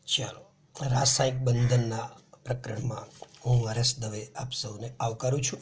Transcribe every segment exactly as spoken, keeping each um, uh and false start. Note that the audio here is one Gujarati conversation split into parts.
ચાલો, રાસાયણિક બંધનના પ્રકરણમાં હું હરેશ દવે આપ સૌને આવકારું છું.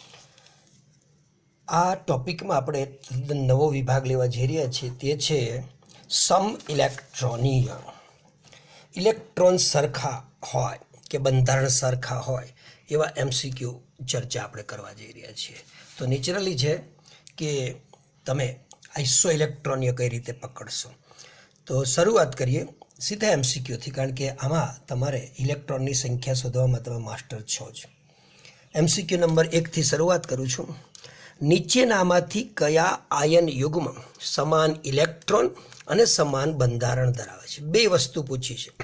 આ ટોપિકમાં આપણે નવો વિભાગ લેવા જઈ રહ્યા છીએ, તે છે સમ ઇલેક્ટ્રોનીય. ઇલેક્ટ્રોન સરખા હોય કે બંધારણ સરખા હોય એવા એમસીક્યુ ચર્ચા આપણે કરવા જઈ રહ્યા છીએ. તો નેચરલી છે કે તમે આઈસો ઇલેક્ટ્રોનીય કઈ રીતે પકડશો. તો શરૂઆત કરીએ સીધા એમસીક્યુથી, કારણ કે આમાં તમારે ઇલેક્ટ્રોનની સંખ્યા શોધવામાં તમે માસ્ટર છો જ. એમસીક્યુ નંબર એકથી શરૂઆત કરું છું. નીચેનામાંથી કયા આયન યુગ્મ સમાન ઇલેક્ટ્રોન અને સમાન બંધારણ ધરાવે છે? બે વસ્તુ પૂછી છે.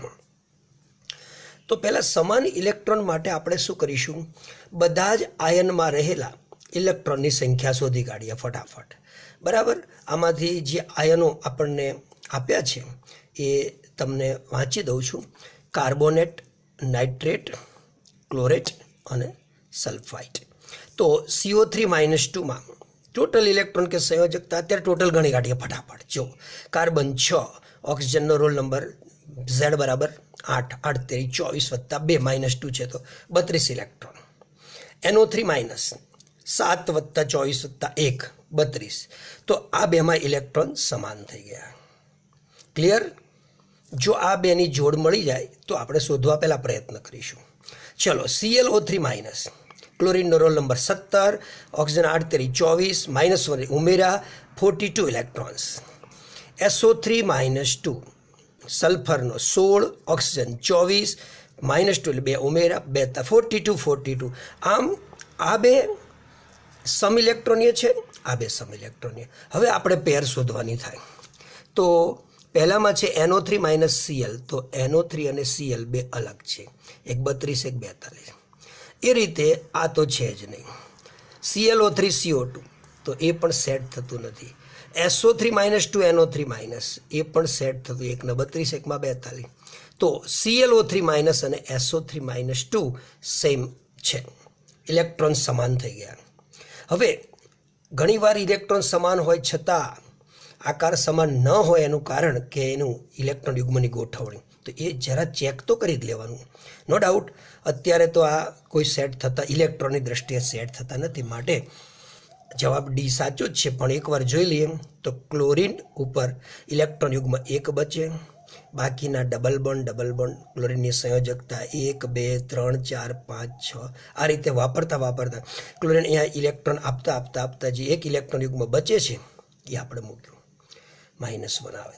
તો પહેલાં સમાન ઇલેક્ટ્રોન માટે આપણે શું કરીશું? બધા જ આયનમાં રહેલા ઇલેક્ટ્રોનની સંખ્યા શોધી કાઢીએ ફટાફટ. બરાબર, આમાંથી જે આયનો આપણને આપ્યા છે એ તમને વાંચી દઉં છું. કાર્બોનેટ, નાઇટ્રેટ, ક્લોરેટ અને સલ્ફાઇટ. તો સીઓ થ્રી માઇનસ ટુમાં ટોટલ ઇલેક્ટ્રોન કે સંયોજકતા અત્યારે ટોટલ ગણી કાઢીએ ફટાફટ. જો કાર્બન છ, ઓક્સિજનનો રોલ નંબર ઝેડ બરાબર આઠ, આઠ તેરી ચોવીસ વત્તા બે માઇનસ ટુ છે તો બત્રીસ ઇલેક્ટ્રોન. એનઓ થ્રી માઇનસ સાત વત્તા ચોવીસ વત્તા એક બત્રીસ. તો આ બેમાં ઇલેક્ટ્રોન સમાન થઈ ગયા. ક્લિયર? જો આ બેની જોડ મળી જાય તો આપણે શોધવા પહેલાં પ્રયત્ન કરીશું. ચલો, સીએલઓ થ્રી માઇનસ, ક્લોરીનનો રોલ નંબર સત્તર, ઓક્સિજન આઠ તેરી ચોવીસ, માઇનસ વન ઉમેરા forty two electrons. SO three minus two, સલ્ફરનો સોળ, ઓક્સિજન ચોવીસ, માઇનસ ટુ એટલે બે ઉમેરા બે ફોર્ટી ટુ ફોર્ટી ટુ. આમ આ બે સમ ઇલેક્ટ્રોનીય છે, આ બે સમ ઇલેક્ટ્રોનીય. હવે આપણે પેર શોધવાની થાય. તો પહેલામાં છે એનઓ થ્રી માઇનસ સીએલ. તો એનઓ થ્રી અને સીએલ બે અલગ છે, એક બત્રીસ એક બેતાલીસ. એ રીતે આ તો છે જ નહીં. સીએલઓ થ્રી સીઓ ટુ તો એ પણ સેટ થતું નથી. SO three minus two NO three minus એ પણ સેટ થતું, એકને બત્રીસ એકમાં બેતાલીસ. તો સીએલઓ થ્રી માઇનસ અને SO three minus two same છે, ઇલેક્ટ્રોન સમાન થઈ ગયા. હવે ઘણીવાર ઇલેક્ટ્રોન સમાન હોય છતાં આકાર સમાન ન હોય એનું કારણ કે એનું ઇલેક્ટ્રોન યુગ્મની ગોઠવણી. તો એ જરા ચેક તો કરી જ લેવાનું. નો ડાઉટ અત્યારે તો આ કોઈ સેટ થતા ઇલેક્ટ્રોનની દ્રષ્ટિએ સેટ થતા નથી, માટે જવાબ ડી સાચો જ છે. પણ એકવાર જોઈ લઈએ તો ક્લોરીન ઉપર ઇલેક્ટ્રોન યુગ્મ એક બચે, બાકીના ડબલ બોન્ડ ડબલ બોન્ડ ક્લોરીનની સંયોજકતા એક બે ત્રણ ચાર પાંચ છ આ રીતે વાપરતા વાપરતા ક્લોરીન અહીંયા ઇલેક્ટ્રોન આપતા આપતા આપતા જે એક ઇલેક્ટ્રોન યુગ્મ બચે છે એ આપણે મૂક્યું, માઇનસ વન આવે.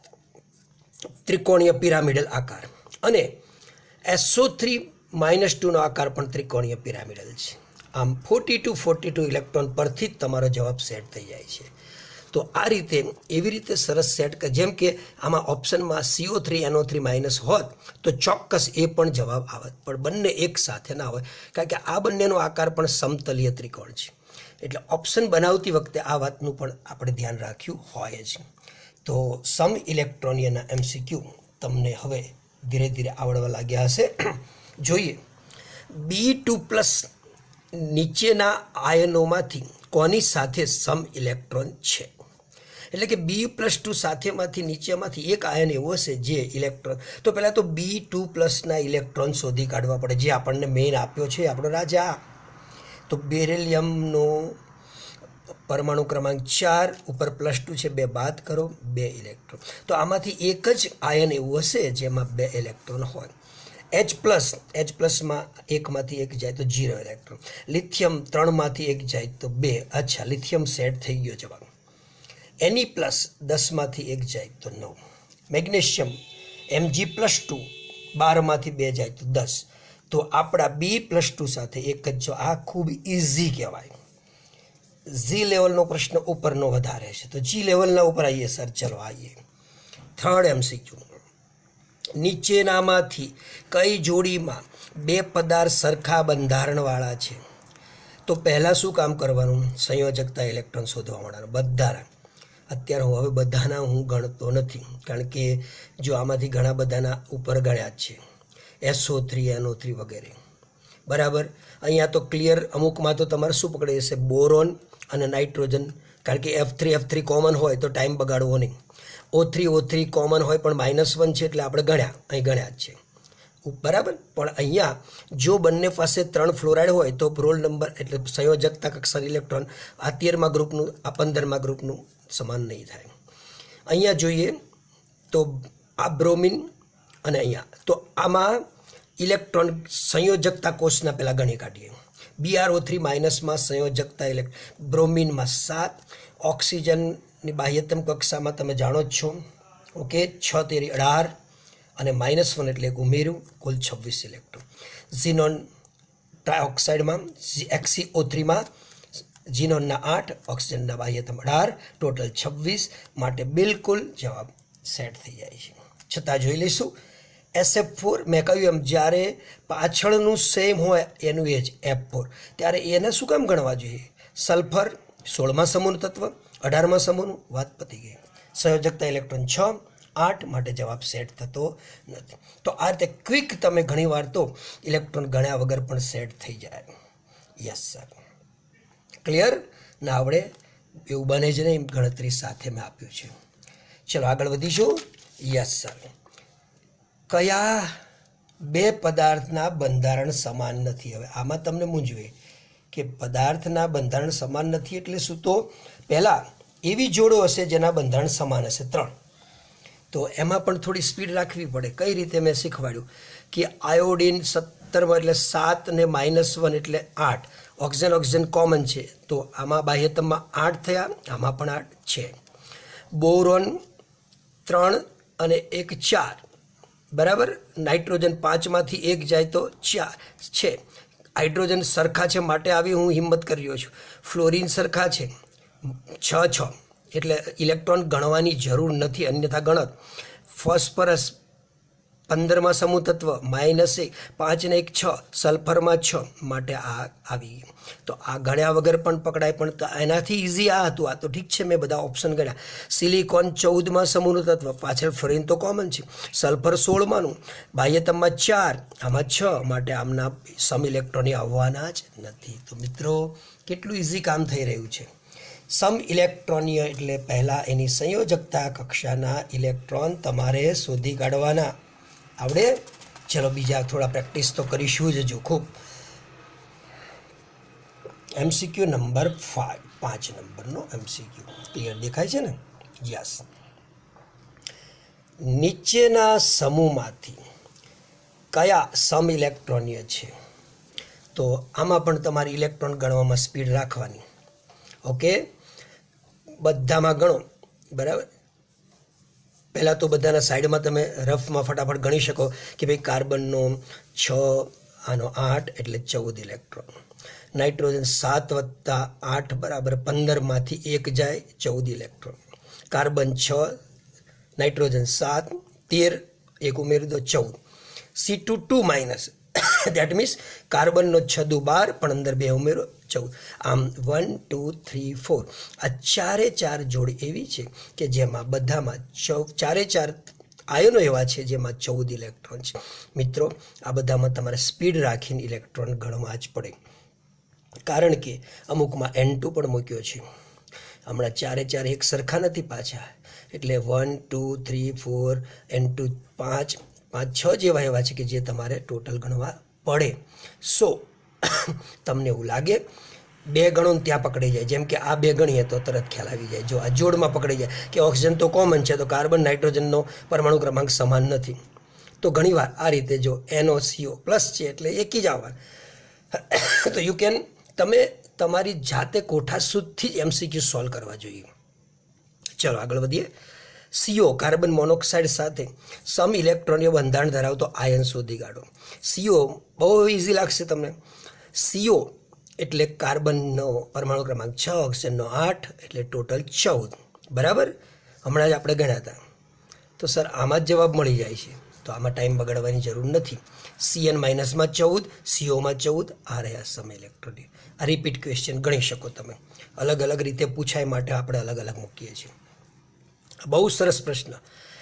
ત્રિકોણીય પિરામિડલ આકાર અને એસઓ થ્રી માઇનસ ટુનો આકાર પણ ત્રિકોણીય પિરામિડલ છે. આમ forty two forty two electron પરથી જ તમારો જવાબ સેટ થઈ જાય છે. તો આ રીતે એવી રીતે સરસ સેટ કે જેમ કે આમાં ઓપ્શનમાં CO three NO three minus હોત તો ચોક્કસ એ પણ જવાબ આવત, પણ બંને એક સાથે ના હોય, કારણ કે આ બંનેનો આકાર પણ સમતલીય ત્રિકોણ છે. એટલે ઓપ્શન બનાવતી વખતે આ વાતનું પણ આપણે ધ્યાન રાખ્યું હોય જ. તો સમ ઇલેક્ટ્રોનિયના એમસીક્યુ તમને હવે ધીરે ધીરે આવડવા લાગ્યા હશે. જોઈએ, બી ટુ પ્લસ નીચેના આયનોમાંથી કોની સાથે સમ ઇલેક્ટ્રોન છે? એટલે કે બી પ્લસ ટુ સાથેમાંથી નીચેમાંથી એક આયન એવો હશે જે ઇલેક્ટ્રોન. તો પહેલાં તો બી ટુ પ્લસના ઇલેક્ટ્રોન શોધી કાઢવા પડે, જે આપણને મેઇન આપ્યો છે આપણો રાજા. તો બેરિલિયમનો પરમાણુ ક્રમાંક ચાર ઉપર પ્લસ ટુ છે, બે બાદ કરો, બે ઇલેક્ટ્રોન. તો આમાંથી એક જ આયન એવું હશે જેમાં બે ઇલેક્ટ્રોન હોય. એચ પ્લસ, એચ પ્લસમાં એકમાંથી એક જાય તો જીરો ઇલેક્ટ્રોન. લિથિયમ ત્રણમાંથી એક જાય તો બે. અચ્છા, લિથિયમ સેટ થઈ ગયો જવાબ. એની પ્લસ દસમાંથી એક જાય તો નવ. મેગ્નેશિયમ એમજી પ્લસ ટુ બારમાંથી બે જાય તો દસ. તો આપણા બી પ્લસ ટુ સાથે એક જ જો, આ ખૂબ ઇઝી કહેવાય. ઝી લેવલનો પ્રશ્ન ઉપરનો વધારે છે, તો જી લેવલના ઉપર આવીએ સર. ચલો આવીએ થર્ડ એમસીક્યુ. નીચેનામાંથી કઈ જોડીમાં બે પદાર્થ સરખા બંધારણવાળા છે? તો પહેલાં શું કામ કરવાનું? સંયોજકતા ઇલેક્ટ્રોન શોધવા માંડવાનું બધાના. અત્યારે હું હવે બધાના હું ગણતો નથી, કારણ કે જો આમાંથી ઘણા બધાના ઉપર ગણ્યા જ છે, એસઓ થ્રી એનઓ થ્રી વગેરે. બરાબર, અહીંયા તો ક્લિયર અમુકમાં તો તમારે શું પકડી જશે? બોરોન અને નાઇટ્રોજન, કારણ કે F three F three common હોય તો ટાઈમ બગાડવો નહીં. O three O three common હોય પણ માઇનસ વન છે એટલે આપણે ગણ્યા, અહીં ગણ્યા જ છે. બરાબર. પણ અહીંયા જો બંને પાસે ત્રણ ફ્લોરાઇડ હોય તો રોલ નંબર એટલે સંયોજકતા કક્ષાનું ઇલેક્ટ્રોન આ તેરમા ગ્રુપનું આ પંદરમા ગ્રુપનું સમાન નહીં થાય. અહીંયા જોઈએ તો આ બ્રોમિન અને અહીંયા તો આમાં ઇલેક્ટ્રોન સંયોજકતા કોષના પહેલાં ગણી કાઢીએ. બીઆરઓ થ્રી માઇનસમાં સંયોજકતા ઇલેક્ટ બ્રોમિનમાં સાત, ઓક્સિજનની બાહ્યતમ કક્ષામાં તમે જાણો જ છો. ઓકે, છ તેરી અઢાર અને માઇનસ વન એટલે એક ઉમેર્યું, કુલ છવ્વીસ ઇલેક્ટ્રોન. ઝીનોન ટ્રાયોક્સાઇડમાં એક્સીઓ થ્રીમાં ઝીનોનના આઠ, ઓક્સિજનના બાહ્યતમ અઢાર, ટોટલ છવ્વીસ. માટે બિલકુલ જવાબ સેટ થઈ જાય છે. છતાં જોઈ લઈશું એસ એફ ફોર. મેં કહ્યું એમ જ્યારે પાછળનું સેમ હોય એનું એ જ એફ ફોર ત્યારે એને શું કામ ગણવા જોઈએ? સલ્ફર સોળમા સમૂહનું તત્વ, અઢારમા સમૂહનું, વાત પતી ગઈ. સંયોજકતા ઇલેક્ટ્રોન છ, આઠ, માટે જવાબ સેટ થતો નથી. તો આ રીતે ક્વિક તમે ઘણીવાર તો ઇલેક્ટ્રોન ગણ્યા વગર પણ સેટ થઈ જાય. યસ સર, ક્લિયર ના આવડે એવું બને જ નહીં, ગણતરી સાથે મેં આપ્યું છે. ચલો આગળ વધીશું. યસ સર, કયા બે પદાર્થના બંધારણ સમાન નથી? હવે આમાં તમને મૂંઝવે કે પદાર્થના બંધારણ સમાન નથી એટલે શું? તો પહેલાં એવી જોડો હશે જેના બંધારણ સમાન હશે, ત્રણ. તો એમાં પણ થોડી સ્પીડ રાખવી પડે. કઈ રીતે મેં શીખવાડ્યું કે આયોડિન સત્તરમાં એટલે સાત ને માઇનસ વન એટલે આઠ. ઓક્સિજન ઓક્સિજન કોમન છે તો આમાં બાહ્યતમમાં આઠ થયા, આમાં પણ આઠ છે. બોરોન ત્રણ અને એક ચાર, બરાબર. નાઇટ્રોજન પાંચમાંથી એક જાય તો ચાર છે. હાઇડ્રોજન સરખા છે માટે આવી હું હિંમત કરી રહ્યો છું. ફ્લોરિન સરખા છે, છ છ એટલે ઇલેક્ટ્રોન ગણવાની જરૂર નથી, અન્યથા ગણત. ફોસ્ફરસ પંદરમાં સમૂહ તત્વ માઇનસ એક, પાંચ ને એક છ, સલ્ફરમાં છ, માટે આ આવી ગયું. તો આ ગણ્યા વગર પણ પકડાય, પણ એનાથી ઇઝી આ હતું. આ તો ઠીક છે, મેં બધા ઓપ્શન ગણ્યા. સિલિકોન ચૌદમાં સમૂહનું તત્વ, પાછળ ફ્લોરિન તો કોમન છે. સલ્ફર સોળમાંનું, બાહ્યતમમાં ચાર, આમાં છ, માટે આમના સમ ઇલેક્ટ્રોન આવવાના જ નથી. તો મિત્રો કેટલું ઇઝી કામ થઈ રહ્યું છે. સમ ઇલેક્ટ્રોનીય એટલે પહેલાં એની સંયોજકતા કક્ષાના ઇલેક્ટ્રોન તમારે શોધી કાઢવાના. આવડે? ચલો બીજા થોડા પ્રેક્ટિસ તો કરીશું જ જો ખૂબ. એમસીક્યુ નંબર ફાઈવ, પાંચ નંબરનો એમસીક્યુ ક્લિયર દેખાય છે ને? યસ. નીચેના સમૂહમાંથી કયા સમ ઇલેક્ટ્રોનીય છે? તો આમાં પણ તમારી ઇલેક્ટ્રોન ગણવામાં સ્પીડ રાખવાની. ઓકે, બધામાં ગણો, બરાબર. પહેલાં તો બધાના સાઈડમાં તમે રફમાં ફટાફટ ગણી શકો કે ભાઈ કાર્બનનો છ, આનો આઠ એટલે ચૌદ ઇલેક્ટ્રોન. નાઇટ્રોજન સાત વત્તા આઠ બરાબર પંદરમાંથી એક જાય, ચૌદ ઇલેક્ટ્રોન. કાર્બન છ, નાઇટ્રોજન સાત, તેર, એક ઉમેરી દો, ચૌદ. C two two minus that means કાર્બનનો છ દુ બાર, પણ અંદર બે ઉમેરો, ચૌદ. આમ વન ટુ થ્રી ફોર આ ચારે ચાર જોડી એવી છે કે જેમાં બધામાં ચૌ ચારે ચાર આયનો એવા છે જેમાં ચૌદ ઇલેક્ટ્રોન છે. મિત્રો આ બધામાં તમારે સ્પીડ રાખીને ઇલેક્ટ્રોન ગણવા જ પડે, કારણ કે અમુકમાં એન ટુ પણ મૂક્યો છે. હમણાં ચારે ચાર એક સરખા નથી પાછા, એટલે one two three four N two પાંચ પાંચ છ જેવા એવા છે કે જે તમારે ટોટલ ગણવા પડે. સો તમને એવું લાગે બે ગણો ત્યાં પકડી જાય, જેમ કે આ બે ગણીએ તો તરત ખ્યાલ આવી જાય. જો આ જોડમાં પકડી જાય કે ઓક્સિજન તો કોમન છે તો કાર્બન નાઇટ્રોજનનો પરમાણુ ક્રમાંક સમાન નથી, તો ઘણીવાર આ રીતે જો એનઓસીઓ પ્લસ છે એટલે એકી જ આવવા. તો યુ કેન તમે તમારી જાતે કોઠા સુધથી જ એમસીક્યુ સોલ્વ કરવા જોઈએ. ચલો આગળ વધીએ. સીઓ કાર્બન મોનોક્સાઇડ સાથે સમ ઇલેક્ટ્રોનીય બંધારણ ધરાવતો આયન શોધી કાઢો. સીઓ બહુ ઇઝી લાગશે તમને. સીઓ એટલે કાર્બનનો પરમાણુ ક્રમાંક છ, ઓક્સિજનનો આઠ, એટલે ટોટલ ચૌદ, બરાબર. હમણાં જ આપણે ગણ્યા હતા. તો સર આમાં જ જવાબ મળી જાય છે, તો આમાં ટાઈમ બગાડવાની જરૂર નથી. સીએન માઇનસમાં ચૌદ, સીઓમાં ચૌદ, આ રહ્યા સમ ઇલેક્ટ્રોનિક. આ રિપીટ ક્વેશ્ચન ગણી શકો તમે, અલગ અલગ રીતે પૂછાય માટે આપણે અલગ અલગ મૂકીએ છીએ. બહુ સરસ પ્રશ્ન.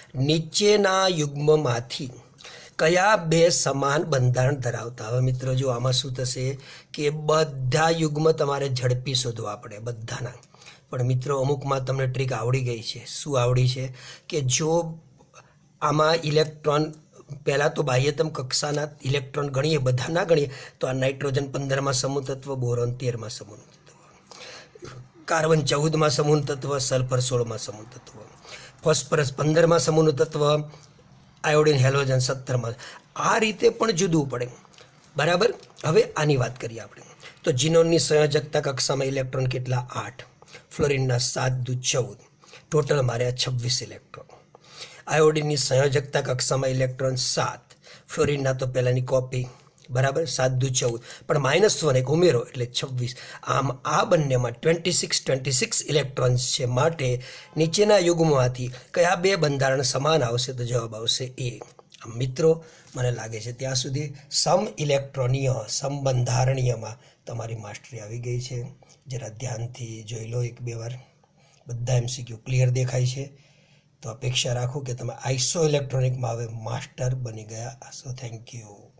નીચેના યુગ્મમાંથી કયા બે સમાન બંધારણ ધરાવતા? હવે મિત્રો જો આમાં શું થશે કે બધા યુગ્મ તમારે ઝડપી શોધવા પડે, બધાના. પણ મિત્રો અમુકમાં તમને ટ્રીક આવડી ગઈ છે. શું આવડી છે? કે જો આમાં ઇલેક્ટ્રોન પહેલાં તો બાહ્યતમ કક્ષાના ઇલેક્ટ્રોન ગણીએ, બધા ના ગણીએ તો આ નાઇટ્રોજન પંદરમાં સમૂહ તત્વ, બોરોન તેરમાં સમૂહ તત્વ, કાર્બન ચૌદમાં સમૂહ તત્વ, સલ્ફર સોળમાં સમૂહ તત્વ, ફોસ્ફરસ પંદરમાં સમૂહનું તત્વ, આયોડિન હેલોજન સત્તરમાં. આ રીતે પણ જુદવું પડે, બરાબર. હવે આની વાત કરીએ આપણે તો જીનોનની સંયોજકતા કક્ષામાં ઇલેક્ટ્રોન કેટલા? આઠ. ફ્લોરિનના સાત દુ ચૌદ, ટોટલ માર્યા છવ્વીસ ઇલેક્ટ્રોન. આયોડિનની સંયોજકતા કક્ષામાં ઇલેક્ટ્રોન સાત, ફ્લોરિનના તો પહેલાંની કોપી, બરાબર, સાત દુ ચૌદ, પણ માઇનસ વન એક ઉમેરો એટલે છવ્વીસ. આમ આ બંનેમાં twenty six twenty six electrons છે. માટે નીચેના યુગ્મમાંથી કયા બે બંધારણ સમાન આવશે? તો જવાબ આવશે એ. મિત્રો, મને લાગે છે ત્યાં સુધી સમ ઇલેક્ટ્રોનીય, સમબંધારણીયમાં તમારી માસ્ટરી આવી ગઈ છે. જરા ધ્યાનથી જોઈ લો એક બે વાર, બધા એમસીક્યુ ક્લિયર દેખાય છે. તો અપેક્ષા રાખું કે તમે આઇસો ઇલેક્ટ્રોનિકમાં હવે માસ્ટર બની ગયા. So thank you.